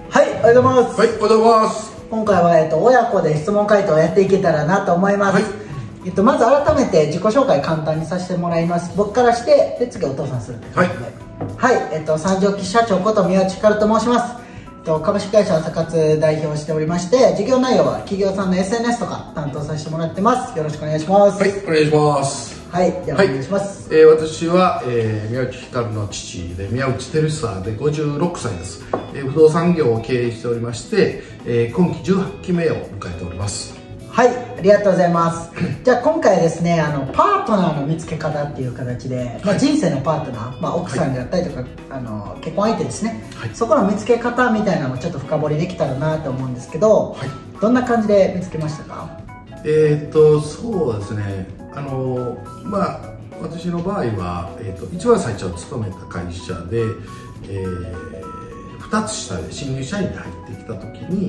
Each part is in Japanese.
はい、おはようございます。 はい、おはようございます。 今回は、親子で質問回答をやっていけたらなと思います。はい、まず改めて自己紹介簡単にさせてもらいます。僕からして、で次お父さんするって感じで。はい、三条機社長こと宮内ひかると申します。株式会社朝活代表をしておりまして、事業内容は企業さんの SNS とか担当させてもらってます。よろしくお願いします。 はい、お願いします。 はい、ではお願いします。 私は、宮内ひかるの父で宮内照久で56歳です。不動産業を経営しておりまして、今期18期目を迎えております。 はい、ありがとうございます。じゃあ今回ですね、パートナーの見つけ方っていう形で、人生のパートナー、奥さんであったりとか、結婚相手ですね、そこの見つけ方みたいなのをちょっと深掘りできたらなと思うんですけど、どんな感じで見つけましたか？ そうですね、私の場合は、一番最初勤めた会社で、2つ下で新入社員で入ってきた時に、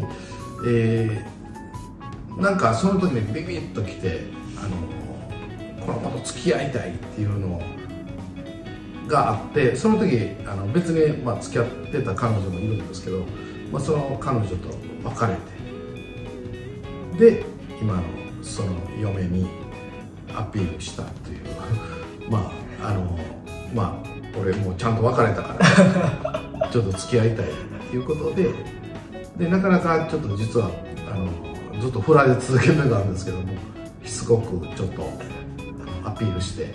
なんかその時にビビッときて、この子と付き合いたいっていうのがあって、その時別に、付き合ってた彼女もいるんですけど、その彼女と別れて、で今のその嫁にアピールしたという俺もうちゃんと別れたからちょっと付き合いたいっていうことで、なかなかちょっと実はずっと振られ続けてたんですけども、しつこくちょっとアピールして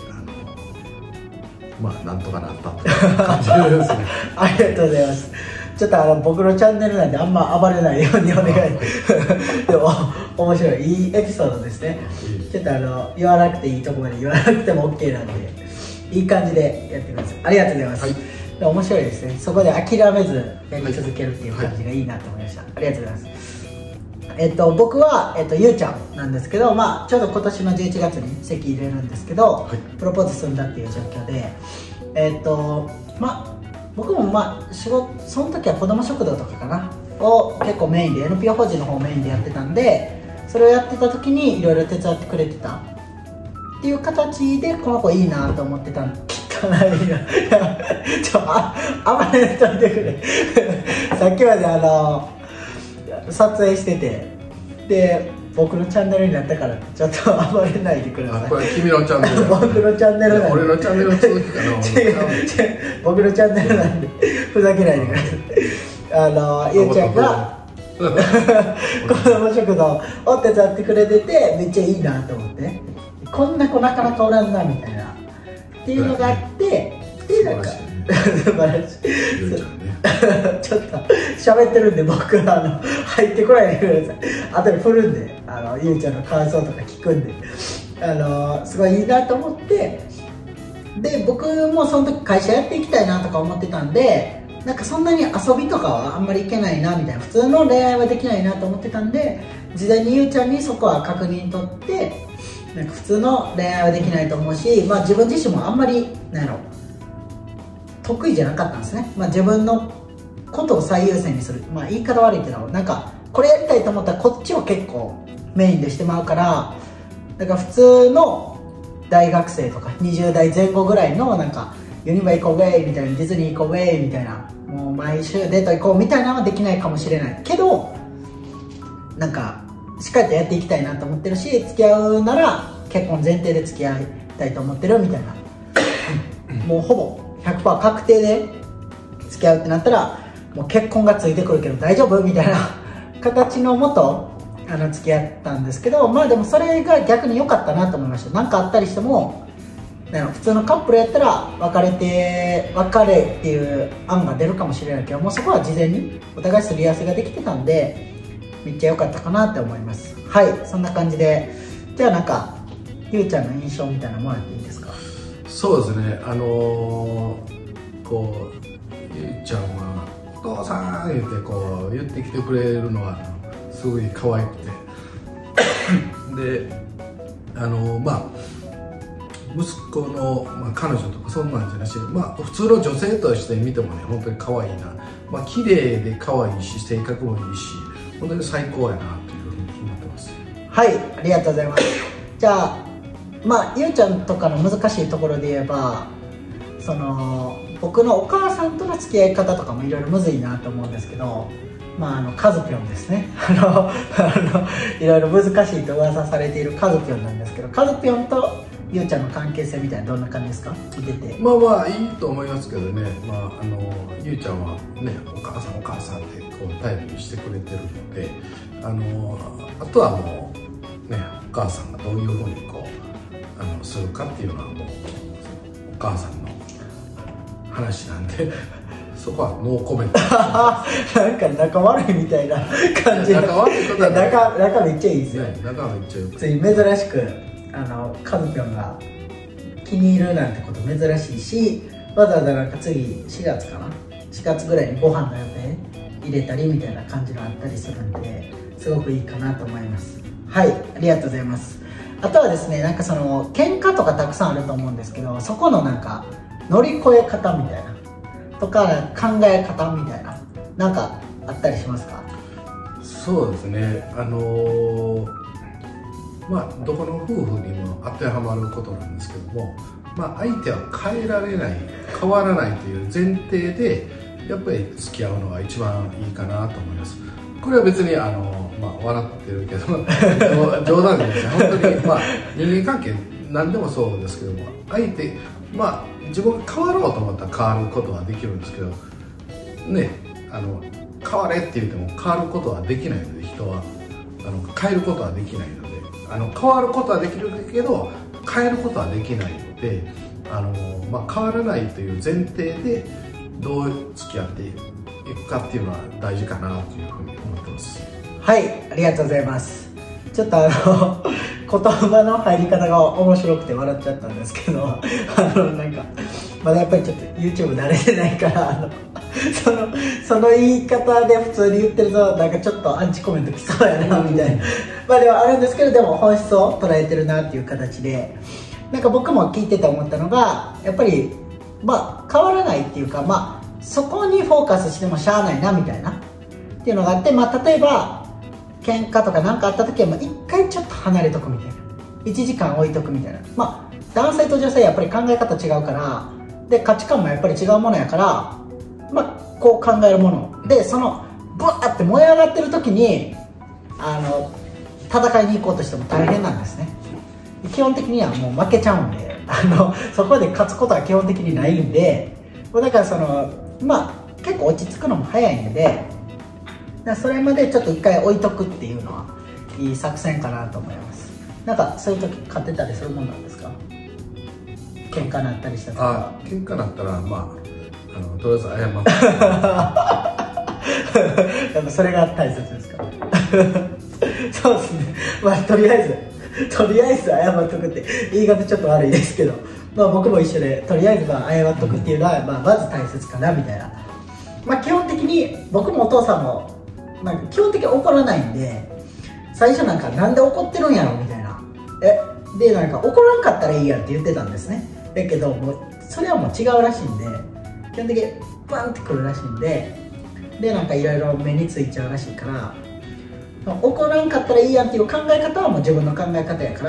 なんとかなったという感じですね。 ありがとうございます。ちょっと僕のチャンネルなんであんま暴れないようにお願い。でも面白い、いいエピソードですね。ちょっと言わなくていいとこまで言わなくても OK なんで、いい感じでやってください。ありがとうございます。面白いですね。そこで諦めずやり続けるっていう感じがいいなと思いました。ありがとうございます。僕は、ゆうちゃんなんですけど、ちょうど今年の11月に籍入れるんですけど、プロポーズするんだっていう状況で、僕も仕事、その時は子ども食堂とかかなを結構メインで NPO 法人の方をメインでやってたんで、それをやってた時にいろいろ手伝ってくれてたっていう形で、この子いいなと思ってたんで、汚いなあまりやっといてくれさっきまで撮影してて、で僕のチャンネルになったからってちょっと暴れないでください。 これ君のチャンネル僕のチャンネルなんで。 俺のチャンネルの続きかな。 僕のチャンネルなんでふざけないでください。ゆうちゃんが子ども食堂を手伝ってくれてて、めっちゃいいなと思って、こんな子なかなかおらんなみたいなっていうのがあって、でなんか素晴らしい。ちょっと喋ってるんで、僕は入ってこないでください。後で振るんで、ゆうちゃんの感想とか聞くんで、すごいいいなと思って、で僕もその時会社やっていきたいなとか思ってたんで、なんかそんなに遊びとかはあんまりいけないなみたいな、普通の恋愛はできないなと思ってたんで、事前にゆうちゃんにそこは確認取って、なんか普通の恋愛はできないと思うし、自分自身もあんまり得意じゃなかったんですね。自分のことを最優先にする、言い方悪いけど、なんかこれやりたいと思ったらこっちを結構メインでしてまうから、だから普通の大学生とか20代前後ぐらいのなんかユニバ行こうウェイみたいな、ディズニー行こうウェイみたいな、もう毎週デート行こうみたいなのはできないかもしれないけど、なんかしっかりとやっていきたいなと思ってるし、付き合うなら結婚前提で付き合いたいと思ってるみたいなもうほぼ 100% 確定で付き合うってなったら、もう結婚がついてくるけど大丈夫みたいな形のもと付き合ったんですけど、でもそれが逆に良かったなと思いました。何かあったりしても、普通のカップルやったら別れっていう案が出るかもしれないけど、もうそこは事前にお互いすり合わせができてたんで、めっちゃ良かったかなって思います。はい、そんな感じで、じゃあなんかゆうちゃんの印象みたいなのもらっていいですか？ そうですね、ゆうちゃんはお父さん言って言ってきてくれるのはすごい可愛くてで息子の、彼女とかそんなんじゃなし、普通の女性として見てもね、本当に可愛いな、綺麗で可愛いし、性格もいいし、本当に最高やなというふうに思ってます。 はい、ありがとうございます。じゃあゆうちゃんとかの難しいところで言えば、僕のお母さんとの付き合い方とかもいろいろむずいなと思うんですけど、 カズピョンですね。いろいろ難しいと噂されているカズピョンなんですけど、カズピョンとゆうちゃんの関係性みたいなどんな感じですか？聞いてて。 まあまあいいと思いますけどね。ゆうちゃんはね、お母さんお母さんってこう頼りにしてくれてるので、あとはもうね、お母さんがどういうふうにこうするかっていうのはもうお母さんの話なんで。そこはノーコメント。 なんか仲悪いみたいな感じ。 仲悪いことはね。 仲めっちゃいいですよ。 仲めっちゃよく。 つい珍しくカズピョンが気に入るなんてこと珍しいし、わざわざなんか次4月かな、4月ぐらいにご飯の予定入れたりみたいな感じのあったりするんで、すごくいいかなと思います。はい、ありがとうございます。あとはですね、なんかその喧嘩とかたくさんあると思うんですけど、そこのなんか乗り越え方みたいなとか考え方みたいな、なんかあったりしますか？ そうですね、どこの夫婦にも当てはまることなんですけども、相手は変えられない、変わらないという前提でやっぱり付き合うのが一番いいかなと思います。これは別に笑ってるけど冗談でですね、本当に人間関係何でもそうですけども、相手自分が変わろうと思ったら変わることはできるんですけどね、変われって言っても変わることはできないので、人は変えることはできないので、変わることはできるけど変えることはできないので、変わらないという前提でどう付き合っていくかっていうのは大事かなというふうに思ってます。 はい、ありがとうございます。ちょっと言葉の入り方が面白くて笑っちゃったんですけど、なんかまだやっぱりちょっと YouTube 慣れてないからその言い方で普通に言ってるとなんかちょっとアンチコメント来そうやなみたいなではあるんですけど、でも本質を捉えてるなっていう形で、なんか僕も聞いてて思ったのが、やっぱり変わらないっていうか、そこにフォーカスしてもしゃあないなみたいなっていうのがあって、例えば喧嘩とか何かあった時は一回ちょっと離れとくみたいな、1時間置いとくみたいな、男性と女性やっぱり考え方違うからで、価値観もやっぱり違うものやから、こう考えるもので、そのブワーって燃え上がってる時に戦いに行こうとしても大変なんですね。基本的にはもう負けちゃうんで、そこで勝つことは基本的にないんで、だから結構落ち着くのも早いんで、それまでちょっと一回置いとくっていうのはいい作戦かなと思います。なんかそういう時勝ってたりするもんなんですか？喧嘩なったりしたら。 喧嘩なったらとりあえず謝ってやっぱそれが大切ですか？そうですね、とりあえず謝っとくって言い方ちょっと悪いですけど、僕も一緒でとりあえず謝っとくっていうのはまず大切かなみたいな。基本的に僕もお父さんも基本的に怒らないんで、最初なんで怒ってるんやろみたいな、で怒らんかったらいいやって言ってたんですね。だけどもうそれはもう違うらしいんで、基本的にバンってくるらしいんで、いろいろ目についちゃうらしいから、怒らんかったらいいやんっていう考え方はもう自分の考え方やから、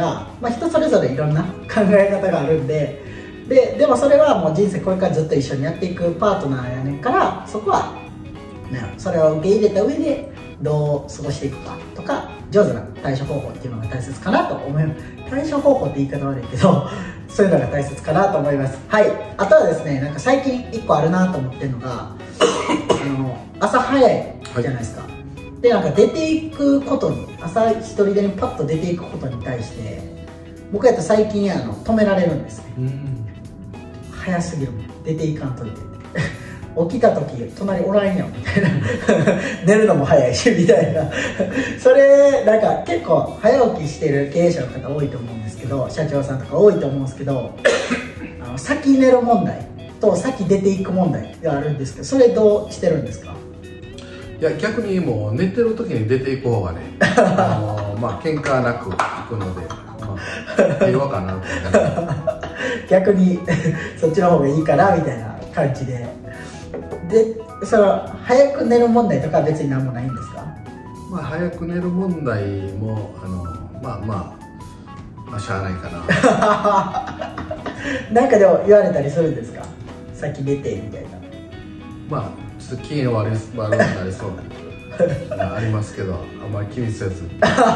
人それぞれいろんな考え方があるんで、でもそれはもう人生これからずっと一緒にやっていくパートナーやねんから、そこは、それを受け入れた上でどう過ごしていくかとか、上手な対処方法っていうのが大切かなと思います。対処方法って言い方悪いけどそういうのが大切かなと思います。はい、あとはですね、最近1個あるなと思ってるのが朝早いじゃないですか。で出ていくことに、朝一人でパッと出ていくことに対して僕やったら最近止められるんですね。早すぎるもん、出ていかんといて起きた時隣おらんやんみたいな寝るのも早いしみたいなそれ結構早起きしてる経営者の方多いと思うんですけど、社長さんとか多いと思うんですけど先寝る問題と先出ていく問題があるんですけど、それどうしてるんですか？ いや逆にもう寝てる時に出ていく方がね喧嘩なくいくので、平和かなって逆にそっちの方がいいかなみたいな感じで。その早く寝る問題とかは別に何もないんですか？ 早く寝る問題もしゃあないかなでも言われたりするんですか？先出てみたいな。 ちょっと気の悪くなりそうありますけど、あんまり気にせず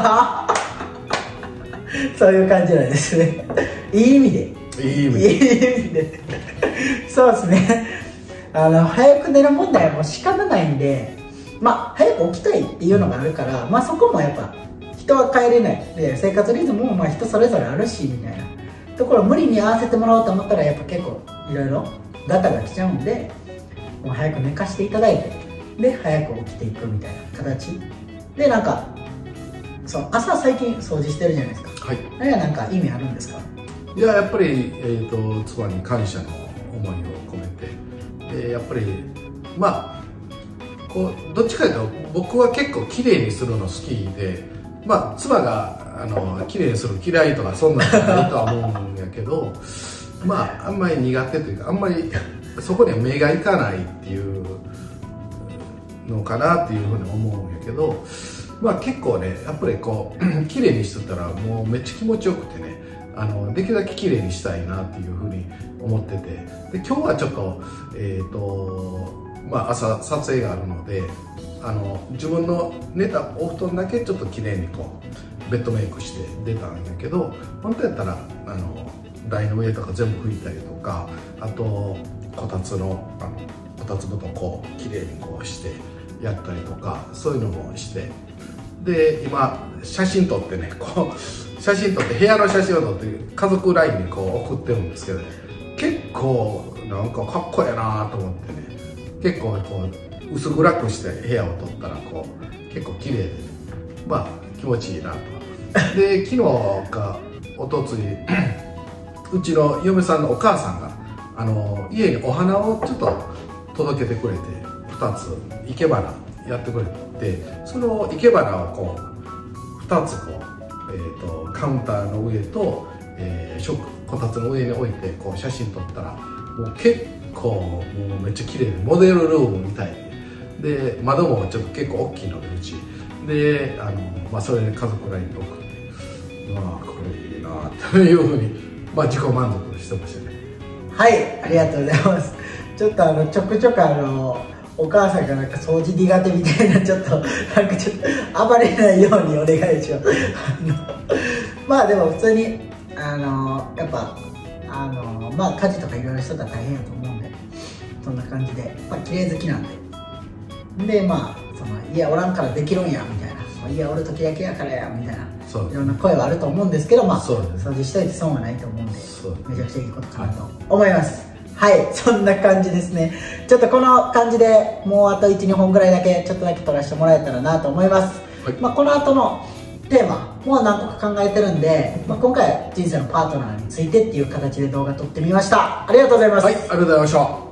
そういう感じなんですね。いい意味で。 いい意味でそうですね。早く寝る問題はもう仕方ないんで、まあ早く起きたいっていうのがあるから、まあそこもやっぱ人は変えれないで、生活リズムもまあ人それぞれあるしみたいなところを無理に合わせてもらおうと思ったら、やっぱ結構いろいろガタが来ちゃうんで、もう早く寝かしていただいて、で早く起きていくみたいな形で、なんかそう朝最近掃除してるじゃないですか。 はい。 あれはなんか意味あるんですか？ いや、やっぱり、妻に感謝の思いを込めて、やっぱりまあこうどっちかというと僕は結構綺麗にするの好きで、まあ妻が綺麗にする嫌いとかそんなんじゃないとは思うんやけどまああんまり苦手というか、あんまりそこには目がいかないっていうのかなっていうふうに思うんやけど、まあ結構ね、やっぱりこう綺麗にしとったらもうめっちゃ気持ちよくてね、できるだけ綺麗にしたいなっていうふうに思ってて、で今日はちょっとまあ朝撮影があるので、自分の寝たお布団だけちょっと綺麗にこうベッドメイクして出たんやけど、本当やったら台の上とか全部拭いたりとか、あとこたつのこたつ布団こう綺麗にこうしてやったりとか、そういうのもして、で今写真撮ってね、こう写真撮って部屋の写真を撮って家族 LINE にこう送ってるんですけど、結構なんかかっこええなと思ってね、結構こう薄暗くして部屋を撮ったらこう結構綺麗で、まあ気持ちいいなと。で昨日かおとついうちの嫁さんのお母さんが家にお花をちょっと届けてくれて、2つ生け花やってくれて、その生け花をこう2つこう、カウンターの上と、こたつの上に置いてこう写真撮ったら、もう結構もうめっちゃ綺麗で、モデルルームみたいで、窓もちょっと結構大きいので、うちでまあ、それで家族 LINE で送って、まあこれいいなというふうに、まあ、自己満足してましたね。 はい、ありがとうございます。ちょっとちょくちょくお母さんがなんか掃除苦手みたいな、ちょっとなんかちょっと暴れないようにお願いします。まあでも普通にやっぱまあ家事とかいろいろしてたら大変やと思うんで、そんな感じで、まあ綺麗好きなんで、まあその家おらんからできるんやみたいな、家おる時だけやからやみたいな、いろんな声はあると思うんですけど、まあ掃除しといて損はないと思うんで、めちゃくちゃいいことかなと思います。はい、そんな感じですね。ちょっとこの感じでもうあと 1,2 本ぐらいだけちょっとだけ撮らせてもらえたらなと思います。はい、まあこの後のテーマもう何個か考えてるんで、まあ、今回人生のパートナーについてっていう形で動画撮ってみました。ありがとうございます。 はい、ありがとうございました。